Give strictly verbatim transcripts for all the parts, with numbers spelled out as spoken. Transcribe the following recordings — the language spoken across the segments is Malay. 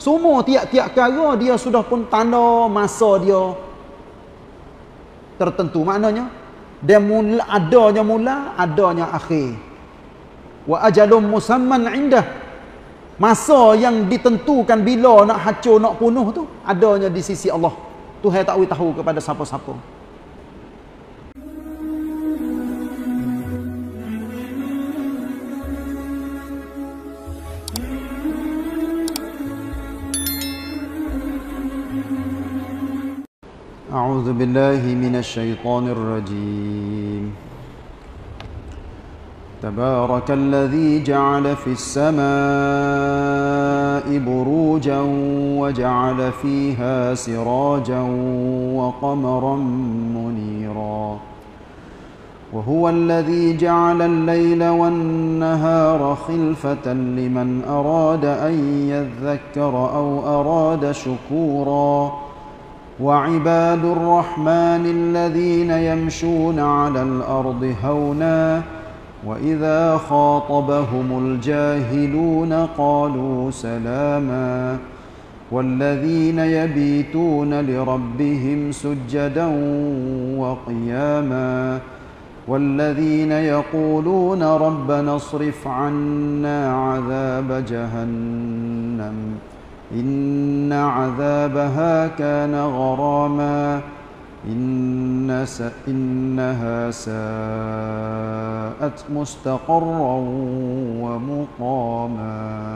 Semua tiap-tiap perkara dia sudah pun tanda masa dia tertentu. Maknanya dia mula adanya mula, adanya akhir. Wa ajalum musamman indah. Masa yang ditentukan bila nak hancur, nak punuh tu adanya di sisi Allah. Tuhan tak tahu kepada siapa-siapa. A'udzu billahi minasy syaithanir rajim. Tabarakalladzi ja'ala fis samaa'i burujan wa ja'ala fiha sirajan wa qamaran munira. Wa huwa alladzi ja'ala al-laila wan-nahara khilfatan liman arada an yadhakkara aw arada shukura. وعباد الرحمن الذين يمشون على الأرض هونا وإذا خاطبهم الجاهلون قالوا سلاما والذين يبيتون لربهم سجدا وقياما والذين يقولون ربنا اصرف عنا عذاب جهنم إن عذابها كان غراما إن س... إنها ساءت مستقرا ومقاما.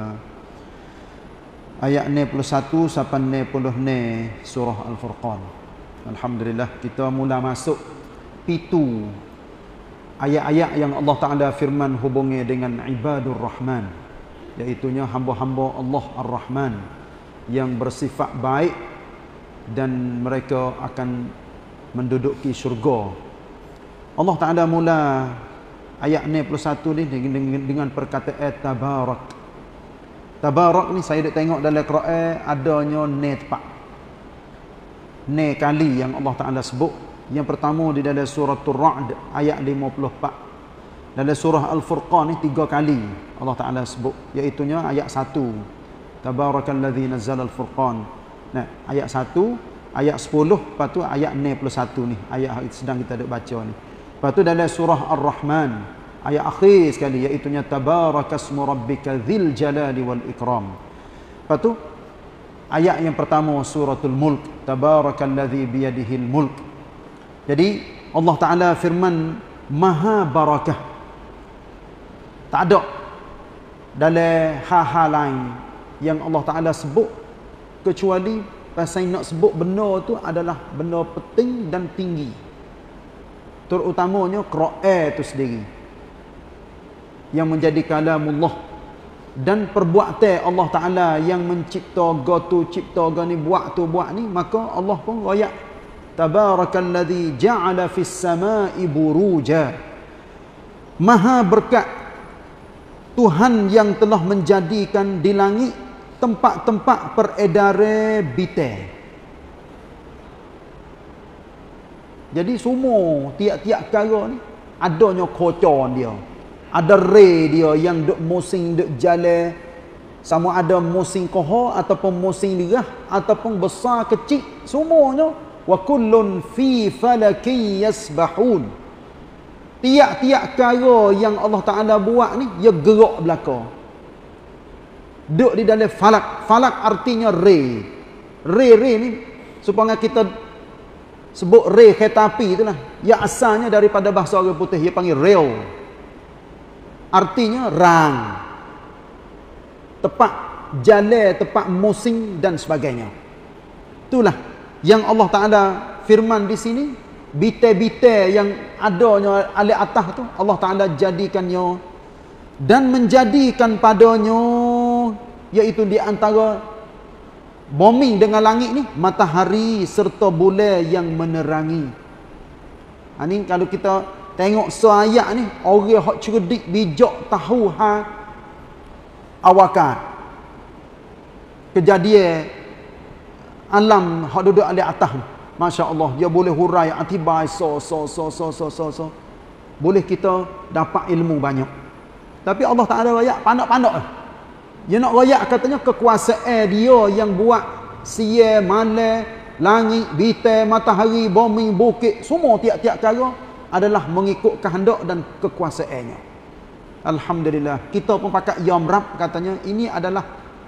Ayat enam puluh satu sampai enam puluh enam surah Al-Furqan. Alhamdulillah kita mula masuk pitu ayat-ayat yang Allah Ta'ala firman hubungi dengan ibadur rahman, iaitunya hamba-hamba Allah Ar-Rahman yang bersifat baik dan mereka akan menduduki syurga. Allah Ta'ala mula ayat enam puluh satu ni dengan, dengan perkataan tabarak. Tabarak ni saya dah tengok dalam Quran adanya ne tepat. Ne kali yang Allah Ta'ala sebut. Yang pertama di dalam surah Ar-Ra'd ayat lima puluh empat. Dalam surah Al-Furqan ni tiga kali Allah Ta'ala sebut, iaitunya ayat satu. Tabarakalladzi nazzala al-furqan. Nah, ayat satu, ayat sepuluh, lepas tu ayat enam puluh satu ni, ayat sedang kita duk baca ni. Lepas tu dalam surah Ar-Rahman, ayat akhir sekali, iaitunya tabarakasmu rabbika dzil jalali wal ikram. Lepas tu ayat yang pertama suratul Mulk, tabarakalladzi biyadihil mulk. Jadi Allah Ta'ala firman maha barakah. Tak ada dalam hal-hal lain yang Allah Ta'ala sebut kecuali pasal nak sebut benda tu adalah benda penting dan tinggi, terutamanya Quran itu sendiri yang menjadi kalamullah, dan perbuatan Allah Ta'ala yang mencipta gotu cipta gani buat tu buat ni, maka Allah pun royak tabarakalladzi ja'ala fis samaa'i buruja. Maha berkat Tuhan yang telah menjadikan di langit tempat-tempat peredaran bintang. Jadi semua tiap-tiap perkara ni adanya kocor dia. Ada ray dia yang duk musim duk jalan, sama ada musim kohor ataupun musim lirah ataupun besar kecil, semuanya wa kullun fi falakin yasbahun. Tiap-tiap perkara yang Allah Ta'ala buat ni dia gerak belaka. Duk di dalam falak. Falak artinya ray. Ray-ray ni supaya kita sebut ray kereta api itulah. Ya asalnya daripada bahasa orang putih dia panggil rail. Artinya rang. Tepat jalan, tepat musim dan sebagainya. Itulah yang Allah Ta'ala firman di sini. Bite-bite yang adanya alih atas tu Allah Ta'ala jadikannya dan menjadikan padanya, iaitu di antara bumi dengan langit ni matahari serta bulan yang menerangi. Ha, ni kalau kita tengok seayat ni, orang hak cerdik bijak tahu ha awakat kejadian alam hak duduk alih atas ni. Masya Allah, dia boleh hurai atibai so so so so so so so. Boleh kita dapat ilmu banyak. Tapi Allah Ta'ala rakyat pandak-pandak. Dia nak royak katanya kekuasaan dia yang buat siang, malam, langit, bintang, matahari, bumi, bukit, semua tiap-tiap cara adalah mengikut kehendak dan kekuasaannya. Alhamdulillah. Kita pun pakat yam rab katanya ini adalah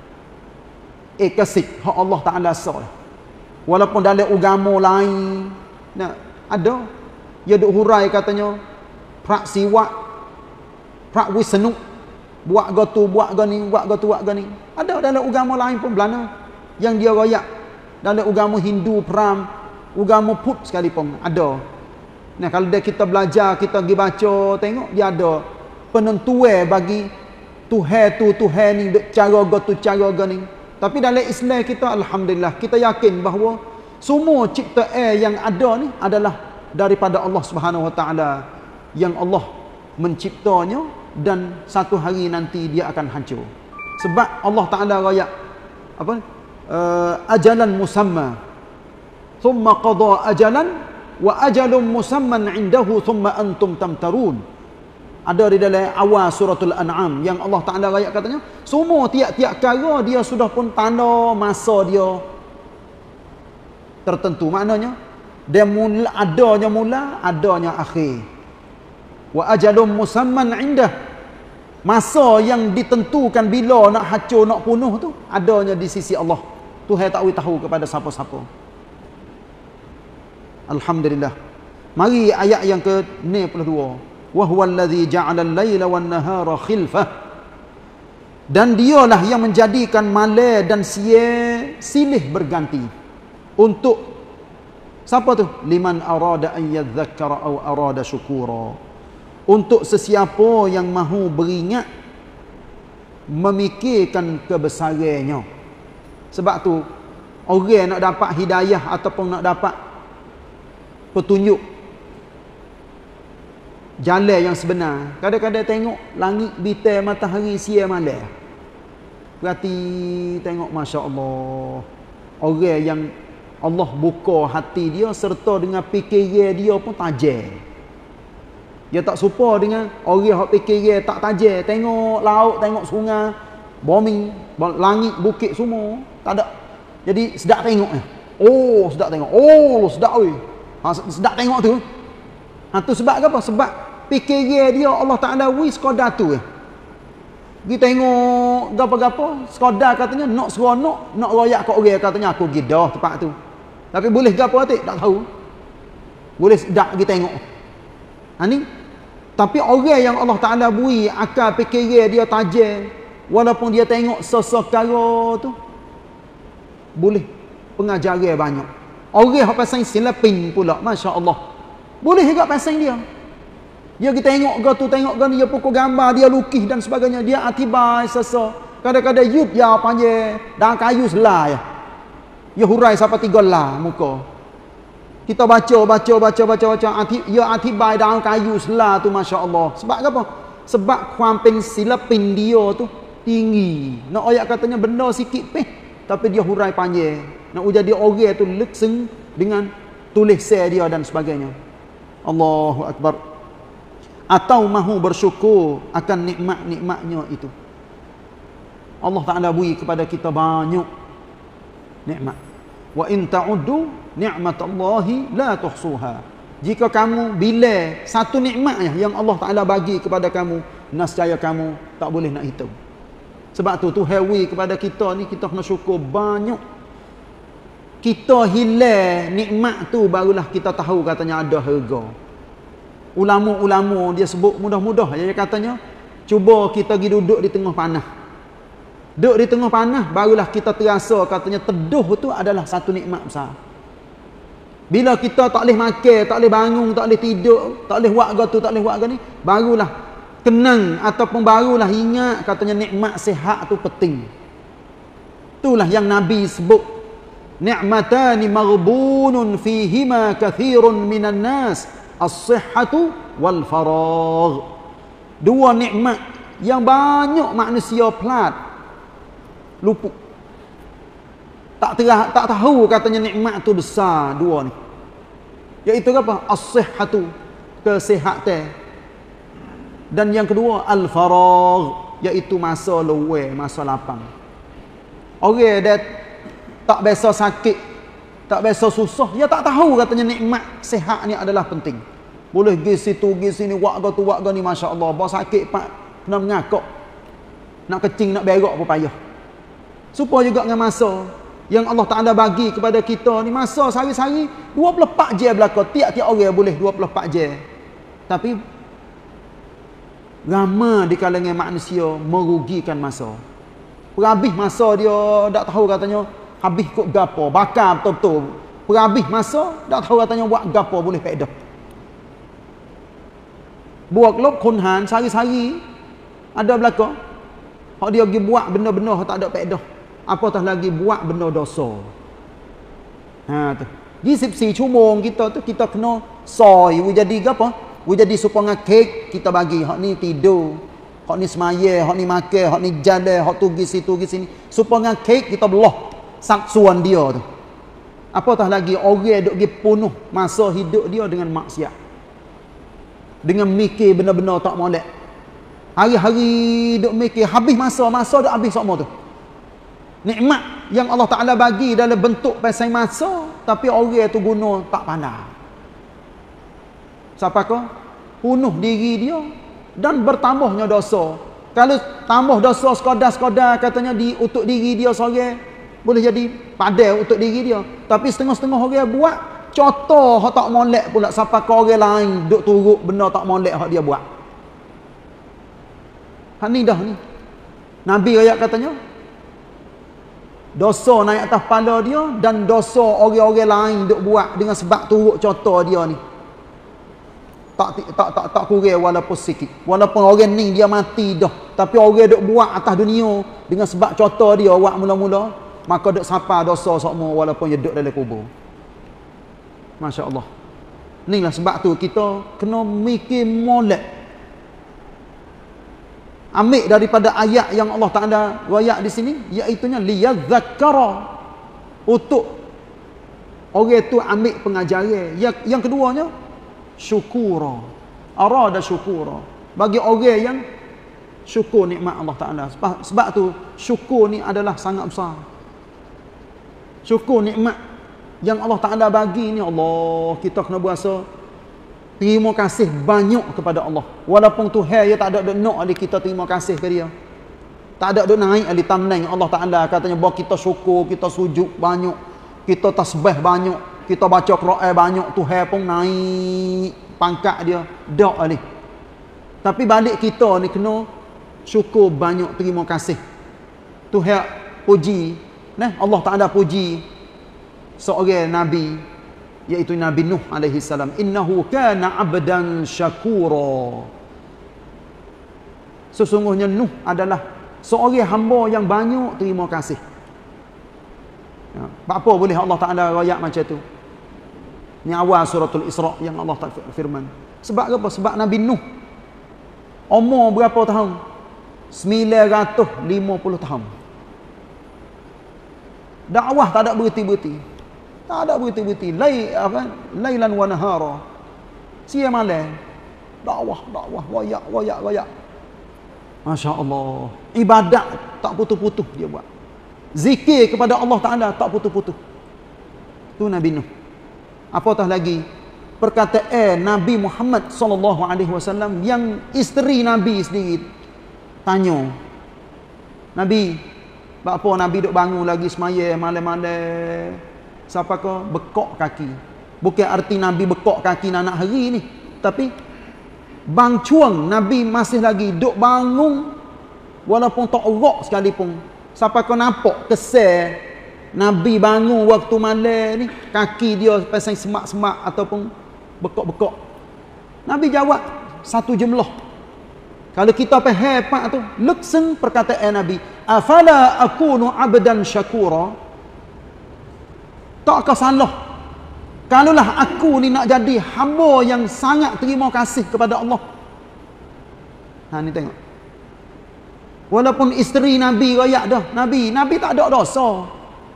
ekasik hak Allah Taala sah. Walaupun dalam agama lain nah ada dia duk hurai katanya prak siwak, prak wisnu, buat gotu, buat gani, buat gotu, buat gani. Ada dalam agama lain pun belana yang dia royak. Dalam agama Hindu, Pram, agama Put sekalipun ada. Nah, kalau dia kita belajar, kita pergi baca, tengok dia ada penentuan bagi Tuhan tu, Tuhan ni cara gotu, cara gani. Tapi dalam Islam kita alhamdulillah kita yakin bahawa semua ciptaan yang ada ni adalah daripada Allah Subhanahu Wa Taala yang Allah menciptanya dan satu hari nanti dia akan hancur. Sebab Allah Taala royak apa? Uh, ajalan musamma. Thumma qada ajalan wa ajalun musamman indahu thumma antum tamtarun. Ada di dalam awal suratul An'am yang Allah Taala royak katanya, semua tiap-tiap kara dia sudah pun tanda masa dia tertentu. Maknanya dia mula adanya mula, adanya akhir. Wa ajalun musamman indah. Masa yang ditentukan bila nak hancur, nak punuh tu adanya di sisi Allah. Tuhan tak tahu kepada siapa-siapa. Alhamdulillah. Mari ayat yang ke enam puluh dua. Wa huwal ladzi ja'ala al-laila wan-nahara khilfah. Dan dialah yang menjadikan malam dan siang silih berganti. Untuk siapa tu? Liman arada an yadhakkara aw arada syukura. Untuk sesiapa yang mahu beringat, memikirkan kebesarannya. Sebab tu orang nak dapat hidayah ataupun nak dapat petunjuk jalan yang sebenar, kadang-kadang tengok langit, bintang, matahari, siang, malam. Berarti tengok masya-Allah orang yang Allah buka hati dia serta dengan fikiran dia pun tajam. Dia tak serupa dengan orang yang fikiran tak tajam. Tengok laut, tengok sungai, bumi, langit, bukit semua tak ada. Jadi sedap tengok eh. Oh, sedap tengok. Oh, sedap oi. Ha, sedap tengok tu. Ha tu sebab apa? Sebab fikiran dia Allah Taala wi sekadar tu eh. Pergi tengok gapo-gapo, sekadar katanya nak seronok, nak royak kat orang katanya aku pergi dah tempat tu. Tapi boleh gapo atik? Tak tahu. Boleh sedap pergi tengok. Ha ni. Tapi orang yang Allah Taala beri akal fikiran dia tajam, walaupun dia tengok sesekara tu boleh pengajaran banyak. Orang yang pasang silapin pula, masya-Allah. Boleh juga pasang dia. Dia kita tengok ke tu, tengok ke ni, dia pukul gambar, dia lukis dan sebagainya, dia atibai sesa. Kadang-kadang yud dia panggil dalam kayu selai. Dia hurai sampai tiga lah muka. Kita baca, baca, baca, baca, baca, ati, dia atibai dalam kayu selai tu, masya-Allah. Sebab apa? Sebab kuampin silapin dia tu tinggi. Nak ayat katanya benda sikit peh, tapi dia hurai panjang. Nak jadi orang tu lekseng dengan tulisan dia dan sebagainya. Allahu Akbar. Atau mahu bersyukur akan nikmat-nikmatnya itu. Allah Ta'ala beri kepada kita banyak nikmat. Wa in ta'uddu ni'matallahi la tuhsuha. Jika kamu bila satu nikmat yang Allah Ta'ala bagi kepada kamu, nescaya kamu tak boleh nak hitung. Sebab tu Tuhan beri kepada kita ni, kita kena syukur banyak. Kita hilang nikmat tu barulah kita tahu katanya ada harga. Ulama-ulama dia sebut mudah-mudah, dia katanya cuba kita pergi duduk di tengah panah. Duduk di tengah panah barulah kita terasa katanya teduh tu adalah satu nikmat besar. Bila kita tak boleh makan, tak boleh bangun, tak boleh tidur, tak boleh buat tu, tak boleh buat ni, barulah kenang ataupun barulah ingat katanya nikmat sihat tu penting. Itulah yang Nabi sebut, ni'matani maghbunun fihima kathirun minan nas, as-sihhatu wal faragh. Dua nikmat yang banyak manusia pelat, luput. Tak terah, tak tahu katanya nikmat tu besar dua ni. Iaitu apa? As-sihhatu, kesihatan. Dan yang kedua al-faragh, iaitu masa luwe, masa lapang. Orang dia tak biasa sakit, tak biasa susah, dia tak tahu katanya nikmat sihat ni adalah penting. Boleh pergi situ, pergi sini, wakga tu, wakga ni, Masya Allah. Bawa sakit, pak, kena mengakak. Nak kecing, nak berak pun payah. Supaya juga dengan masa yang Allah Ta'ala bagi kepada kita ni, masa sehari-hari dua puluh empat jam belakang. Tiap-tiap orang boleh dua puluh empat jam. Tapi ramai di kalangan manusia merugikan masa. Perhabis masa dia tak tahu katanya habis kok gapo, bakar betul-betul. Perhabis masa tak tahu katanya buat gapo boleh faedah. Buat lop kunhan sehari-hari ada belakang. Hak dia pergi buat benda-benda tak ada faedah. Apatah lagi buat benda dosa. Ha tu. Di sipsi cumong kita tu kita kena soy jadi apa? We jadi supaya kek kita bagi. Hak ni tidur, hak ni semaya, hak ni makan, hak ni jalan, hak tu pergi situ pergi sini. Supaya kek kita belah saksuan dia tu. Apatah lagi orang duk pergi penuh masa hidup dia dengan maksiat. Dengan mikir benda-benda tak molek. Hari-hari duk mikir habis masa, masa duk habis semua tu. Nikmat yang Allah Ta'ala bagi dalam bentuk pasal masa, tapi orang tu guna tak pandai. Siapa kau? Punuh diri dia dan bertambahnya dosa. Kalau tambah dosa sekadar-sekadar katanya di untuk diri dia seorang, boleh jadi padai untuk diri dia. Tapi setengah-setengah orang buat contoh hak tak molek pula siapa kau orang lain duk turut benda tak molek hak dia buat. Hak ni dah ni. Nabi ayat katanya dosa naik atas kepala dia dan dosa orang-orang lain duk buat dengan sebab turut contoh dia ni. Tak tak tak tak kurang walaupun sikit. Walaupun orang ni dia mati dah, tapi orang duk buat atas dunia dengan sebab contoh dia buat mula-mula, maka duk sapa dosa semua walaupun dia duk dalam kubur. Masya-Allah. Inilah sebab tu kita kena mikir molek. Ambil daripada ayat yang Allah Ta'ala ayat di sini, iaitunya liyadzakkara, untuk orang tu ambil pengajaran. Yang, yang keduanya syukura, arada syukura, bagi orang yang syukur nikmat Allah Ta'ala. Sebab, sebab tu syukur ni adalah sangat besar. Syukur nikmat yang Allah Ta'ala bagi ni, Allah, kita kena berasa terima kasih banyak kepada Allah. Walaupun Tuhan dia tak ada duk nak ali kita terima kasih ke dia. Tak ada duk naik ali tamnai Allah Taala katanya bahawa kita syukur, kita sujud banyak, kita tasbih banyak, kita baca Quran banyak, Tuhan pun naik pangkat dia. Dak ali. Tapi balik kita ni kena syukur banyak, terima kasih. Tuhan puji, nah Allah Taala puji seorang nabi, iaitu Nabi Nuh alaihi salam, innahu kana 'abdan syakura. Sesungguhnya Nuh adalah seorang hamba yang banyak terima kasih. Ya, apa boleh Allah Taala ayat macam tu? Ni awal suratul Isra yang Allah Taala firman. Sebab apa? Sebab Nabi Nuh umur berapa tahun? sembilan ratus lima puluh tahun. Dakwah tak ada berhenti-berhenti. Tak ada berhenti-berhenti. Lai apa? Lailan wa nahara. Siang malam. Dakwah, dakwah, wayak, wayak, wayak. Masya-Allah. Ibadat tak putus-putus dia buat. Zikir kepada Allah Taala tak putus-putus. Tu Nabi Nuh. Apatah lagi perkataan Nabi Muhammad sallallahu alaihi wasallam yang isteri Nabi sendiri tanya. Nabi, apa Nabi duk bangun lagi semaya malam-malam? Siapa kau bekok kaki. Bukan arti Nabi bekok kaki anak hari ni, tapi bang cuang Nabi masih lagi duk bangun walaupun tak erak sekalipun. Siapa kau nampak kesal Nabi bangun waktu malam ni, kaki dia pasang semak-semak ataupun bekok-bekok. Nabi jawab satu jumlah. Kalau kita faham pak tu, langsung perkataan Nabi, afala akunu abdan syakura. Takkah salah kalaulah aku ni nak jadi hamba yang sangat terima kasih kepada Allah. Ha ni tengok. Walaupun isteri Nabi royak dah, Nabi, Nabi tak ada dosa.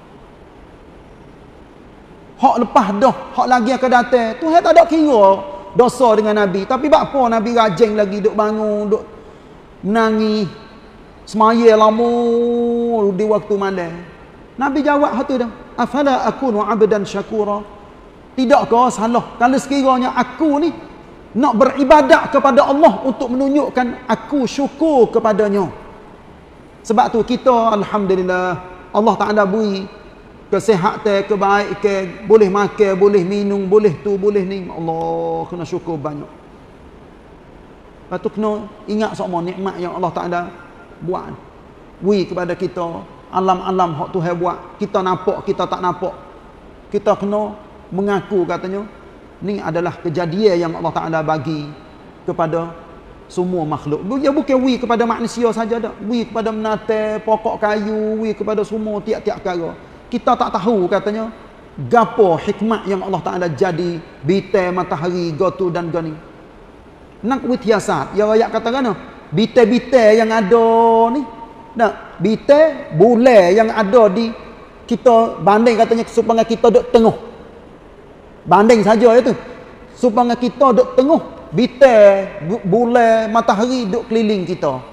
Hak lepas dah, hak lagi akan datang. Tuhan tak ada kira dosa dengan Nabi. Tapi apa Nabi rajin lagi duk bangun, duk menangis. semaya lama di waktu malam. Nabi jawab hatu dah, afala akunu abdan syakura? Tidakkah salah kalau sekiranya aku ni nak beribadat kepada Allah untuk menunjukkan aku syukur kepadanya. Sebab tu kita alhamdulillah Allah Taala beri kesihatan, kebaikan, boleh makan, boleh minum, boleh tu, boleh ni. Allah kena syukur banyak. Lepas tu kena ingat semua nikmat yang Allah Taala buat. Beri kepada kita alam-alam hak Tuhan buat. Kita nampak, kita tak nampak. Kita kena mengaku katanya ni adalah kejadian yang Allah Taala bagi kepada semua makhluk. Dia bukan wi kepada manusia saja dak. Wi kepada menate, pokok kayu, wi kepada semua tiap-tiap perkara. Kita tak tahu katanya gapo hikmat yang Allah Taala jadi bintang, matahari, gotu dan gani. Nak witiasat. Ya ayat kata kan bintang-bintang yang ada ni. Nak bintang bulan yang ada di kita banding katanya supaya kita duduk tengah. Banding saja itu. Supaya kita duduk tengah, bintang, bulan, matahari duduk keliling kita.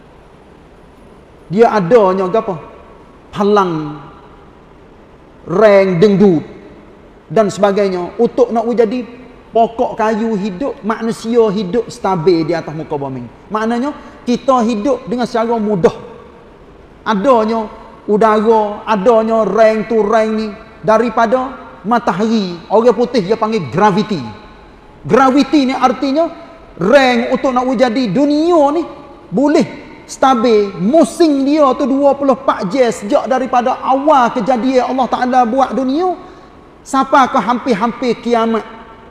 Dia adanya apa? Palang, reng, dengdut dan sebagainya untuk nak jadi pokok kayu hidup, manusia hidup stabil di atas muka bumi. Maknanya kita hidup dengan secara mudah. Adanya udara, adanya reng tu reng ni daripada matahari. Orang putih dia panggil graviti. Graviti ni artinya reng untuk nak jadi dunia ni boleh stabil. Musim dia tu dua puluh empat jam sejak daripada awal kejadian Allah Taala buat dunia sampai ke hampir-hampir kiamat.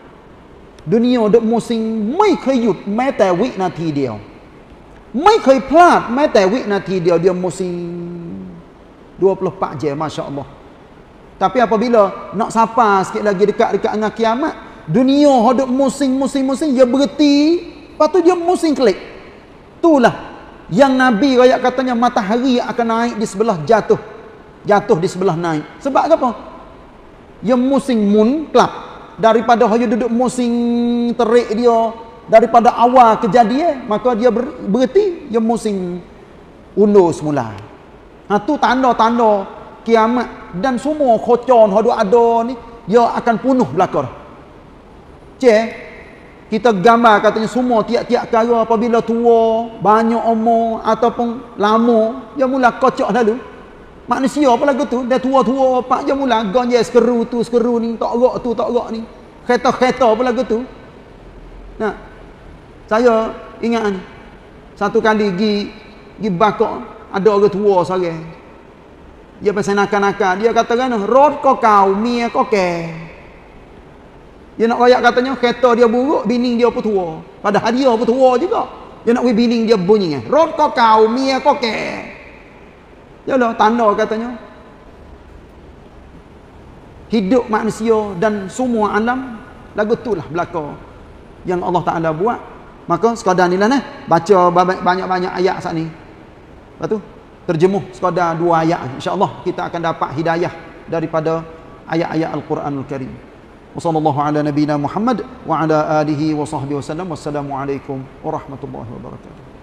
Dunia duk musim ไม่เคยหยุดแม้แต่วินาทีเดียวไม่เคยพลาดแม้แต่วินาทีเดียวdia musim dua puluh empat jam, masya-Allah. Tapi apabila nak sampai sikit lagi dekat-dekat dengan kiamat, dunia hidup musim-musim-musim dia berhenti, lepas tu dia musim kelik. Itulah yang Nabi rakyat katanya matahari akan naik di sebelah jatuh, jatuh di sebelah naik. Sebab apa? Dia musim mun kelap daripada dia duduk musim terik dia daripada awal kejadian, maka dia ber, berhenti dia musim undur semula. Ha tu tanda-tanda kiamat dan semua khocon hadu ada ni dia akan punah belaka dah. Cek kita gambar katanya semua tiap-tiap perkara apabila tua, banyak umur ataupun lama, dia mula kocok lalu. Manusia apa lagu tu, dia tua-tua pak dia mula gonje sekeru tu sekeru ni, tak gerak tu tak gerak ni. Kereta-kereta apa lagu tu. Nah. Saya ingat ni. Satu kali pergi pergi bakok ada orang tua seorang. Dia pasal nakal-nakal. Dia katakan, rod kau kau, mia kau ke. Dia nak rayak katanya, kereta dia buruk, bini dia pun tua. Padahal dia pun tua juga. Dia nak bini dia bunyi. Rod kau kau, mia kau ke. Dia lah, tanda katanya. Hidup manusia dan semua alam, lagu itulah belaka yang Allah Ta'ala buat. Maka sekadar ni lah nah, baca banyak-banyak ayat saat ni. Lepas tu, terjemuh sekadar dua ayat. InsyaAllah kita akan dapat hidayah daripada ayat-ayat Al-Quranul Karim. Wassallallahu ala nabina Muhammad wa ala alihi wa sahbihi wasallam. Wassalamualaikum warahmatullahi wabarakatuh.